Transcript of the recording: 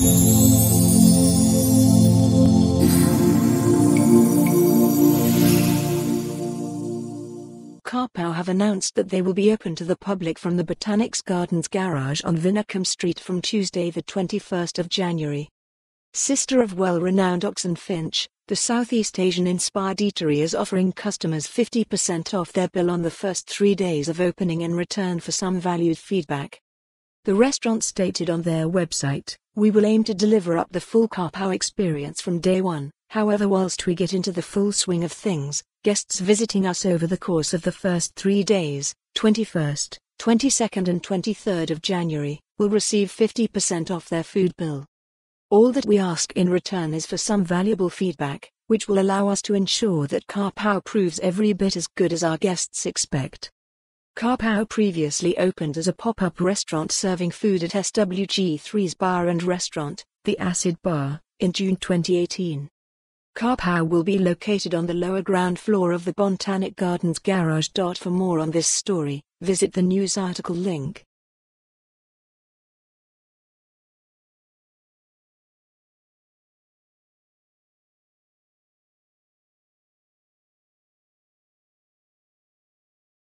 Ka Pao have announced that they will be open to the public from the Botanics Gardens Garage on Vinicombe Street from Tuesday the 21st of January. Sister of well-renowned Ox and Finch, the Southeast Asian-inspired eatery is offering customers 50% off their bill on the first 3 days of opening in return for some valued feedback. The restaurant stated on their website, "We will aim to deliver up the full Ka Pao experience from day one. However, whilst we get into the full swing of things, guests visiting us over the course of the first 3 days, 21st, 22nd and 23rd of January, will receive 50% off their food bill. All that we ask in return is for some valuable feedback, which will allow us to ensure that Ka Pao proves every bit as good as our guests expect." Ka Pao previously opened as a pop-up restaurant serving food at SWG3's bar and restaurant, The Acid Bar, in June 2018. Ka Pao will be located on the lower ground floor of the Bontanic Gardens Garage. For more on this story, visit the news article link.